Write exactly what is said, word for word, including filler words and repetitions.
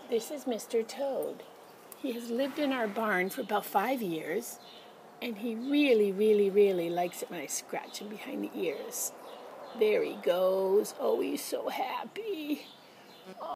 This is Mister Toad. He has lived in our barn for about five years, and he really, really, really likes it when I scratch him behind the ears. There he goes. Oh, he's so happy.